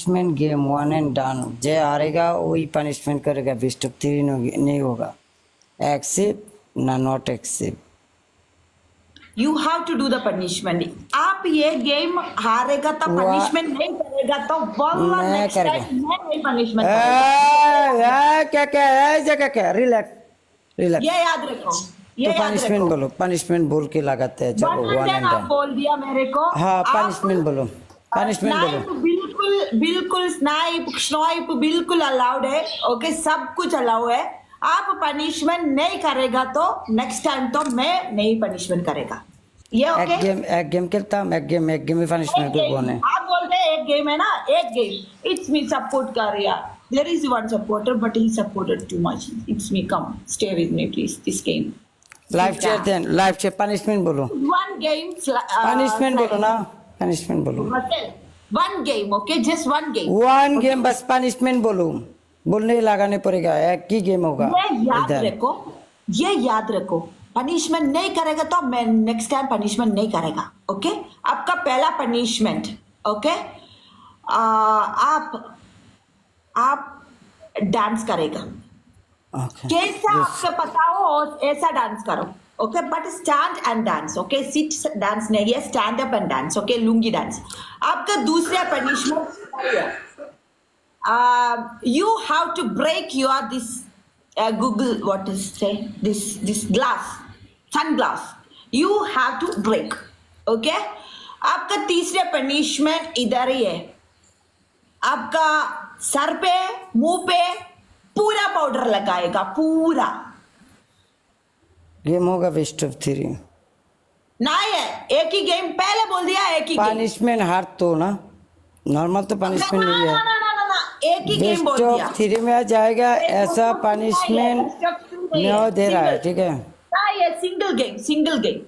Punishment game one and done. जे हारेगा वही पनिशमेंट करेगा, बेस्ट ऑफ 3 नहीं होगा। एक्सेप्ट ना not except. You have to do the punishment. आप ये गेम हारेगा तो पनिशमेंट नहीं करेगा तो वल्लाह नेक्स्ट टाइम मैं नहीं पनिशमेंट करूंगा। क्या रिलैक्स ये याद रखो, ये तो पनिशमेंट बोलो, पनिशमेंट बोल के लगाते हैं। चलो वन एंड डन बोल दिया मेरे को। हाँ पनिशमेंट बोलो, पनिशमेंट बोलो। बिल्कुल स्नाइप बिल्कुल अलाउड है। ओके सब कुछ अलाउ है। आप पनिशमेंट नहीं करेगा तो नेक्स्ट टाइम तो मैं नहीं पनिशमेंट करेगा। ये ओके। एक गेम खेलता हूँ, एक गेम में पनिशमेंट को कौन है? आप बोलते हैं एक गेम है ना, एक गेम। इट्स मी सपोर्ट कर रहा। There is one supporter but he supported too much. It's me, come stay with me please this game. Live chat then, live chat punishment बोलो। वन गेम पनिशमेंट बोलो ना, punishment बोलो। One game okay, just one game. One game बस punishment बोलो, बोलने लगाने पड़ेगा। एक ही गेम होगा। ये याद रखो पनिशमेंट नहीं करेगा तो मैं नेक्स्ट टाइम पनिशमेंट नहीं करेगा। ओके आपका पहला पनिशमेंट। ओके आप डांस करेगा। कैसा आपको पता हो ऐसा डांस करो। Okay but stand and dance. Okay sit dance नहीं है, stand up and dance. Okay lungi dance. आपका दूसरा punishment you have to break your this Google what is say this glass sunglass you have to break. Okay आपका तीसरा punishment इधर ही है। आपका sir पे मुंह पे पूरा पाउडर लगाएगा, पूरा। गेम होगा बेस्ट ऑफ 3 नहीं है, एक ही गेम। पहले बोल दिया एक ही पनिशमेंट हार तो ना, नॉर्मल तो पनिशमेंट नहीं है। एक ही गेम बोल दिया। 3 में आ जाएगा ऐसा पनिशमेंट नहीं दे रहा है। ठीक है ये single game, single game,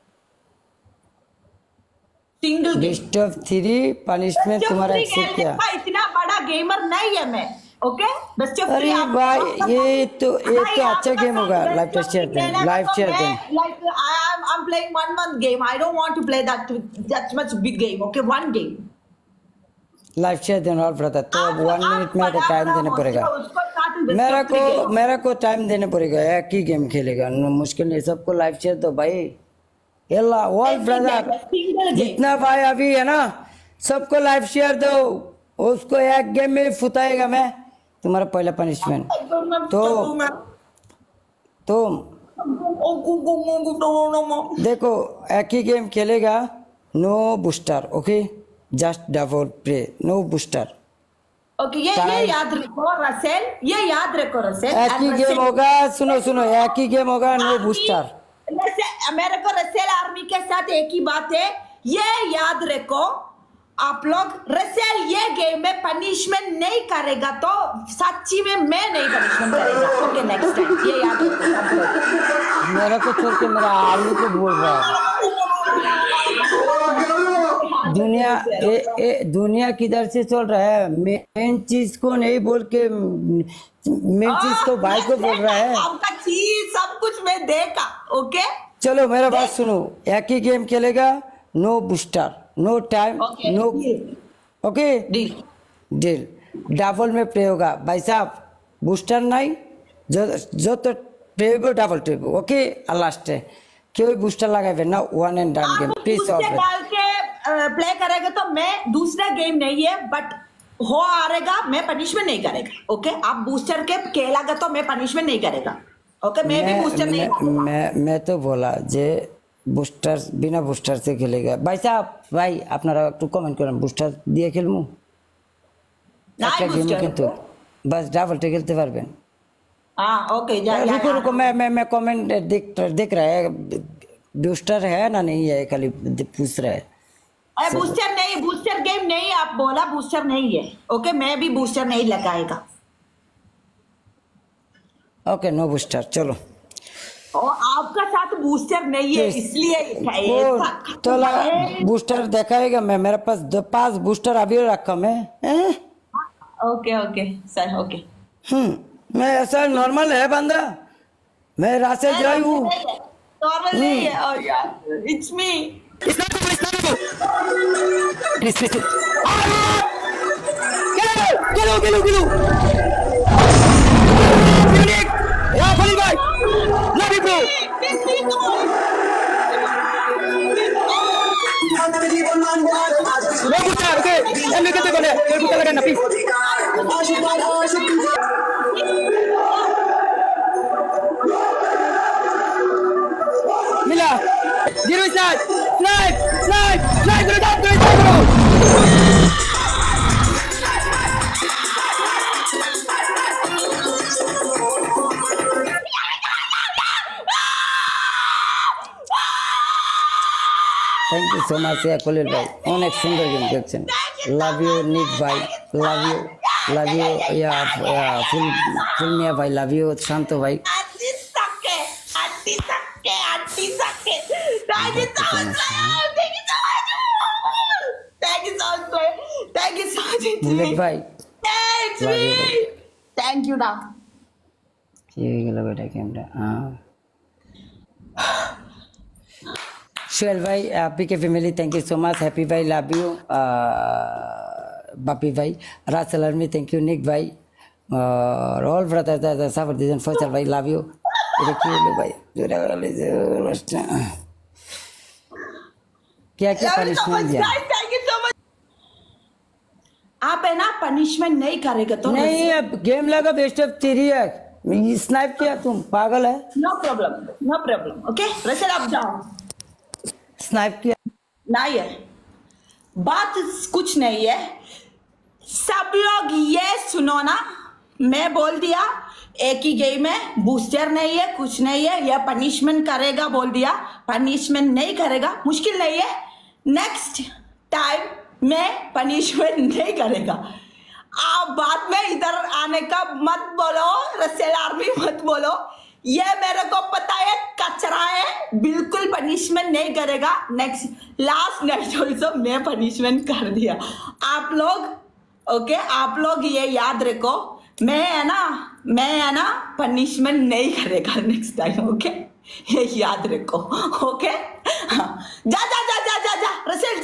single game. Best of 3 punishment तुम्हारा एक्सेप्ट किया। इतना बड़ा गेमर नहीं है मैं। Okay best of 3। अरे भाई ये तो अच्छा गेम होगा। लाइव टेस्ट करते हैं, लाइव चैट करते हैं। Like I am playing 1 month game. I don't want to play that much big game. Okay one game live chat देना और ब्रदर। तो 1 मिनट में टाइम देना पड़ेगा। मेरा को टाइम देना पड़ेगा। एक ही गेम खेलेगा, मुश्किल नहीं। सबको लाइव चैट दो भाई। ऑल ब्रदर जितना भाई अभी है ना, सबको लाइव शेयर दो। उसको एक गेम में फुताएगा मैं। तुम्हारा पहला पनिशमेंट तो देखो एक ही गेम खेलेगा। No booster. Okay just double play, no booster. Okay ये याद रखो रसेल, ये याद रखो रसेल। एक ही गेम होगा। सुनो एक ही गेम होगा, नो बूस्टर। मेरे को रसेल आर्मी के साथ एक ही बात है, ये याद रखो आप लोग। रसेल ये गेम में पनिशमेंट नहीं करेगा तो सच्ची में मैं नहीं पनिशमेंट करेगा। ओके नेक्स्ट टाइम ये याद रखो। मेरा को छोड़ के मेरा आर्मी को बोल रहा है। दुनिया किधर से चल रहा है? मेन चीज को नहीं बोल के मेन चीज को भाई को बोल रहा है। आपका चीज सब कुछ मैं देखा। ओके चलो मेरा बात सुनो। एक ही गेम खेलेगा, no booster, no time, no. Okay deal. Double में प्ले होगा भाई साहब, बूस्टर नहीं। जो तो play double trip. Okay last है क्यों बूस्टर लगाए ना। 1 and done game please. Play करेगा तो मैं दूसरा गेम नहीं है बट हो हारेगा मैं पनिशमेंट नहीं करेगा। ओके आप बूस्टर के खेलेगा तो मैं पनिशमेंट नहीं करेगा। ओके मैं भी बूस्टर नहीं। मैं तो बोला जे बूस्टर बिना बूस्टर से खेलेगा भाई साहब। भाई अपना तू कमेंट करें बूस्टर দিয়ে খেলমু একটা গেম কিন্তু बस डबल टे खेलते পারবেন। हां ओके जा। रुको मैं कमेंट देख रहा है। बूस्टर है ना नहीं है, खाली पूछ रहा है। अरे बूस्टर नहीं, बूस्टर गेम नहीं। आप बोला बूस्टर नहीं है। ओके मैं भी बूस्टर नहीं लगाएगा। Okay no booster. चलो और आपका साथ बूस्टर नहीं है इसलिए तो बूस्टर दिखाएगा। मैं मेरे पास बूस्टर अभी रखा मैं। Okay okay sir okay. मैं ऐसा नॉर्मल है बंदा, मैं रास्ते जाई हूँ। नॉर्मल नहीं है यार। It's me. Please Gilu. Unique. Yeah, Khalil bhai. Love you, bro. Bro, putar, okay. Yan may kete kone. Kaya putar lagay na, please. Mila. Giru slide. Slide. Go down, bro. Thank you so much, yeah, Khalil bhai. অনেক সুন্দর game দেখছেন। Love you, Nick bhai. Love you, yeah, full Mia bhai. Love you, Shanto bhai. Auntie Sake. Thank you so much. Thank you so much. Bullet bhai. Thanks, Love you, bhai. Thank you, da. কি হয়ে গেল বেটা গেমটা? Shoel bhai, PK family, thank you so much. Happy bhai, love you. Bapi bhai, Russell Army, thank you. Nick bhai, all brothers, Safar Dijan, Faisal bhai, love you. क्या punishment दिया? Thank you so much. आप है ना punishment नहीं करेगा तो नहीं, अब गेम लगा बेस्ट ऑफ 3 है। स्नाइप किया तुम पागल है? नो प्रॉब्लम ओके रसेल आप जाओ। स्नाइप किया नहीं है, बात कुछ नहीं है। सब लोग ये सुनो ना, मैं बोल दिया एक ही गेम है, बूस्टर नहीं है, कुछ नहीं है। ये पनिशमेंट करेगा बोल दिया, पनिशमेंट नहीं करेगा, मुश्किल नहीं है। नेक्स्ट टाइम में पनिशमेंट नहीं करेगा। आप बाद में इधर आने का मत बोलो, रसेल आर्मी मत बोलो। ये मेरे को पता है कचरा है, बिल्कुल पनिशमेंट नहीं करेगा। नेक्स्ट लास्ट नाइट ऑल्सो मैं पनिशमेंट कर दिया। आप लोग ओके, आप लोग ये याद रखो, मैं है ना पनिशमेंट नहीं करेगा नेक्स्ट टाइम। ओके, ये याद रखो। ओके, हाँ। जा रसेल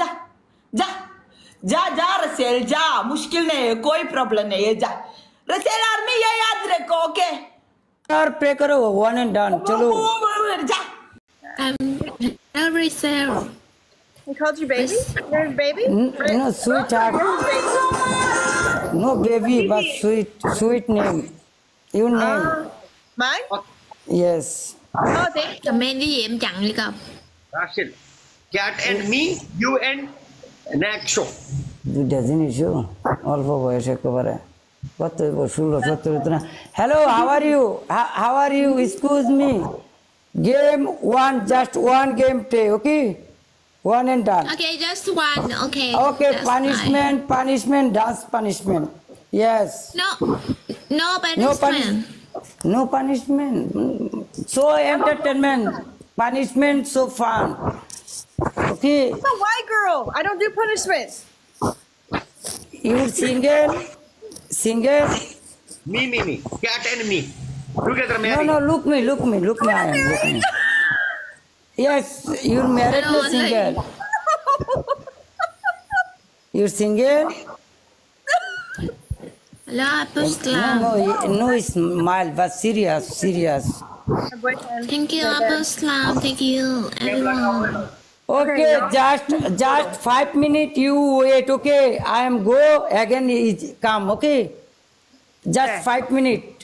जा रसेल जा, मुश्किल नहीं है, कोई प्रॉब्लम नहीं है। जा रसेल आर्मी, ये याद रखो। ओके यार, प्रे करो, 1 and done। चलो जा। Rachel. He called you baby? You're his baby? No, sweetheart. No baby, but sweet name. Your name? Mine? Yes. Oh, thank you. Comment cái gì em chặn đi cậu. Rashid, Cat and me, you and Naxo. doesn't issue অল্প বয়সে একেবারে কত 16-17 না। Hello, how are you excuse me, game 1, just 1 game play, okay, 1 and done. Okay, just one. Okay. Okay, that's punishment, dance punishment. Yes. fine. No punishment. No punishment. So entertainment. Punishment so fun. Okay. I'm a white girl. I don't do punishment. You single. Me. Cat and me. Together married. No, look me. I am looking. Yes, you're married No, or single? You're single? Hello, Apostlam. No, it's mild, but serious. My boyfriend. Thank you, Apostlam. Thank you, everyone. Okay, just 5 minutes you wait, okay? I am go, again is come, okay? Just 5 minutes.